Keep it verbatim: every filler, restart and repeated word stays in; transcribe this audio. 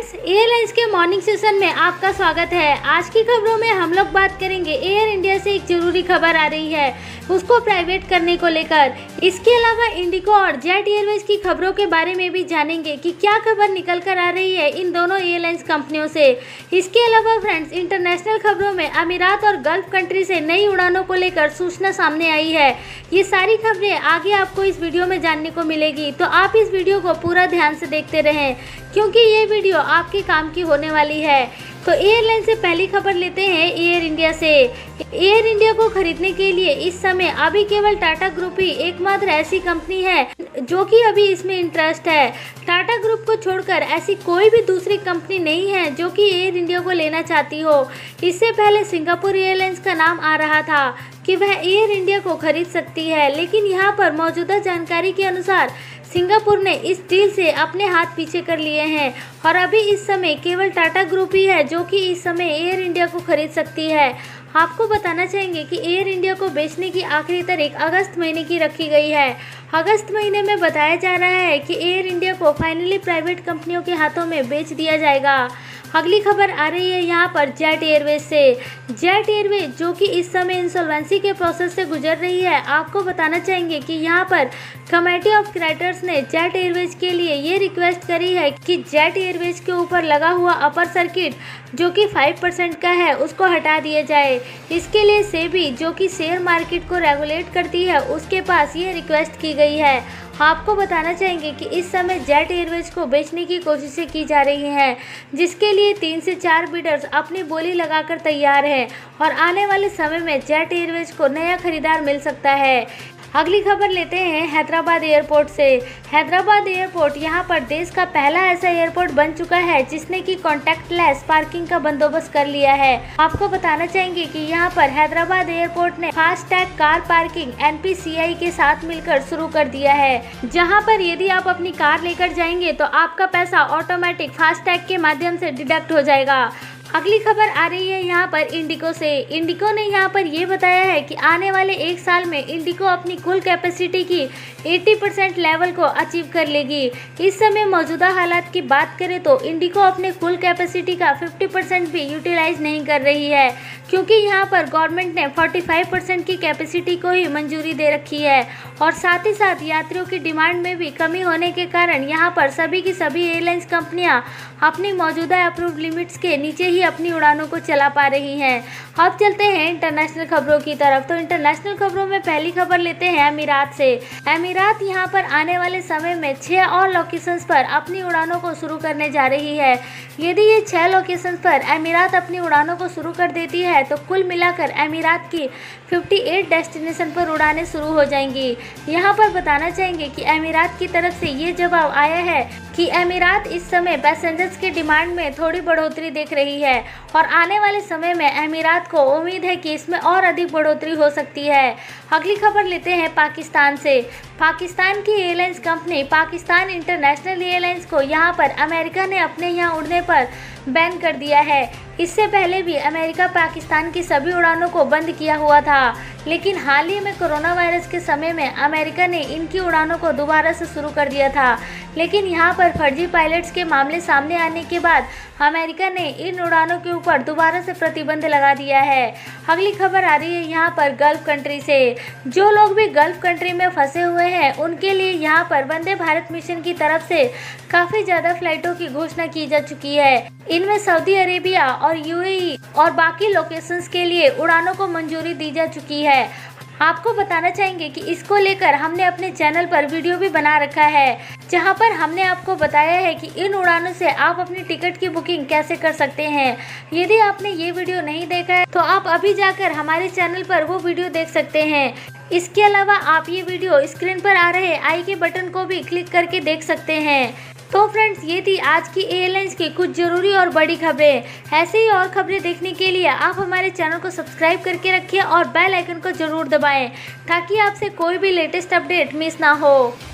Friends, airlines के morning session में आपका स्वागत है। आज की खबरों में हम लोग बात करेंगे एयर इंडिया से एक जरूरी खबर आ रही है, उसको प्राइवेट करने को लेकर। इसके अलावा इंडिगो और जेट एयरवेज की खबरों के बारे में भी जानेंगे कि क्या खबर निकल कर आ रही है इन दोनों एयरलाइंस कंपनियों से। इसके अलावा फ्रेंड्स, इंटरनेशनल खबरों में अमीरात और गल्फ कंट्री से नई उड़ानों को लेकर सूचना सामने आई है। ये सारी खबरें आगे आपको इस वीडियो में जानने को मिलेगी, तो आप इस वीडियो को पूरा ध्यान से देखते रहें क्योंकि ये वीडियो आपके काम की होने वाली है। तो एयरलाइन से पहली खबर लेते हैं एयर इंडिया से। एयर इंडिया को खरीदने के लिए इस समय अभी केवल टाटा ग्रुप ही एकमात्र ऐसी कंपनी है जो कि अभी इसमें इंटरेस्ट है। टाटा ग्रुप को छोड़कर ऐसी कोई भी दूसरी कंपनी नहीं है जो कि एयर इंडिया को लेना चाहती हो। इससे पहले सिंगापुर एयरलाइंस का नाम आ रहा था कि वह एयर इंडिया को खरीद सकती है, लेकिन यहाँ पर मौजूदा जानकारी के अनुसार सिंगापुर ने इस डील से अपने हाथ पीछे कर लिए हैं और अभी इस समय केवल टाटा ग्रुप ही है जो कि इस समय एयर इंडिया को खरीद सकती है। आपको बताना चाहेंगे कि एयर इंडिया को बेचने की आखिरी तारीख अगस्त महीने की रखी गई है। अगस्त महीने में बताया जा रहा है कि एयर इंडिया को फाइनली प्राइवेट कंपनियों के हाथों में बेच दिया जाएगा। अगली खबर आ रही है यहाँ पर जेट एयरवेज से। जेट एयरवेज जो कि इस समय इंसॉल्वेंसी के प्रोसेस से गुजर रही है, आपको बताना चाहेंगे कि यहाँ पर कमेटी ऑफ क्रेडिटर्स ने जेट एयरवेज के लिए ये रिक्वेस्ट करी है कि जेट एयरवेज के ऊपर लगा हुआ अपर सर्किट जो कि फाइव परसेंट का है उसको हटा दिया जाए। इसके लिए सेबी जो कि शेयर मार्केट को रेगुलेट करती है उसके पास ये रिक्वेस्ट की गई है। आपको बताना चाहेंगे कि इस समय जेट एयरवेज को बेचने की कोशिशें की जा रही हैं, जिसके लिए तीन से चार बिडर्स अपनी बोली लगाकर तैयार हैं और आने वाले समय में जेट एयरवेज को नया खरीदार मिल सकता है। अगली खबर लेते हैं हैदराबाद एयरपोर्ट से। हैदराबाद एयरपोर्ट यहाँ पर देश का पहला ऐसा एयरपोर्ट बन चुका है जिसने की कॉन्टैक्टलेस पार्किंग का बंदोबस्त कर लिया है। आपको बताना चाहेंगे कि यहाँ पर हैदराबाद एयरपोर्ट ने FASTag car parking N P C I के साथ मिलकर शुरू कर दिया है, जहाँ पर यदि आप अपनी कार लेकर जाएंगे तो आपका पैसा ऑटोमेटिक फास्टैग के माध्यम से डिडक्ट हो जाएगा। अगली खबर आ रही है यहाँ पर इंडिगो से। इंडिगो ने यहाँ पर ये बताया है कि आने वाले एक साल में इंडिगो अपनी कुल कैपेसिटी की अस्सी परसेंट लेवल को अचीव कर लेगी। इस समय मौजूदा हालात की बात करें तो इंडिगो अपने कुल कैपेसिटी का पचास परसेंट भी यूटिलाइज नहीं कर रही है, क्योंकि यहाँ पर गवर्नमेंट ने पैंतालीस परसेंट की कैपेसिटी को ही मंजूरी दे रखी है और साथ ही साथ यात्रियों की डिमांड में भी कमी होने के कारण यहाँ पर सभी की सभी एयरलाइंस कंपनियाँ अपनी मौजूदा अप्रूव्ड लिमिट्स के नीचे ही अपनी उड़ानों को चला पा रही हैं। अब चलते हैं इंटरनेशनल खबरों की तरफ। तो इंटरनेशनल खबरों में पहली खबर लेते हैं अमीरात से। अमीरात यहाँ पर आने वाले समय में छह और लोकेशंस पर अपनी उड़ानों को शुरू करने जा रही है। यदि ये छह लोकेशंस पर अमीरात अपनी उड़ानों को शुरू कर देती है तो कुल मिलाकर अमीरात की अट्ठावन डेस्टिनेशन पर उड़ानें शुरू हो जाएंगी। यहाँ पर बताना चाहेंगे कि अमीरात की तरफ से ये जवाब आया है कि अमीरात इस समय पैसेंजर्स की डिमांड में थोड़ी बढ़ोतरी देख रही है और आने वाले समय में अमीरात को उम्मीद है कि इसमें और अधिक बढ़ोतरी हो सकती है। अगली खबर लेते हैं पाकिस्तान से। पाकिस्तान की airlines company Pakistan International Airlines को यहाँ पर अमेरिका ने अपने यहाँ उड़ने पर बैन कर दिया है। इससे पहले भी अमेरिका पाकिस्तान की सभी उड़ानों को बंद किया हुआ था, लेकिन हाल ही में कोरोना वायरस के समय में अमेरिका ने इनकी उड़ानों को दोबारा से शुरू कर दिया था। लेकिन यहाँ पर फर्जी पायलट्स के मामले सामने आने के बाद अमेरिका ने इन उड़ानों के ऊपर दोबारा से प्रतिबंध लगा दिया है। अगली खबर आ रही है यहाँ पर गल्फ कंट्री से। जो लोग भी गल्फ कंट्री में फंसे हुए हैं उनके लिए यहाँ पर वंदे भारत मिशन की तरफ से काफ़ी ज़्यादा फ्लाइटों की घोषणा की जा चुकी है। इनमें सऊदी अरेबिया और यू ए ई और बाकी लोकेशंस के लिए उड़ानों को मंजूरी दी जा चुकी है। आपको बताना चाहेंगे कि इसको लेकर हमने अपने चैनल पर वीडियो भी बना रखा है, जहां पर हमने आपको बताया है कि इन उड़ानों से आप अपनी टिकट की बुकिंग कैसे कर सकते हैं। यदि आपने ये वीडियो नहीं देखा है तो आप अभी जाकर हमारे चैनल पर वो वीडियो देख सकते हैं। इसके अलावा आप ये वीडियो स्क्रीन पर आ रहे आई के बटन को भी क्लिक करके देख सकते हैं। तो फ्रेंड्स, ये थी आज की एयरलाइंस की कुछ जरूरी और बड़ी खबरें। ऐसे ही और खबरें देखने के लिए आप हमारे चैनल को सब्सक्राइब करके रखिए और बेल आइकन को जरूर दबाएं ताकि आपसे कोई भी लेटेस्ट अपडेट मिस ना हो।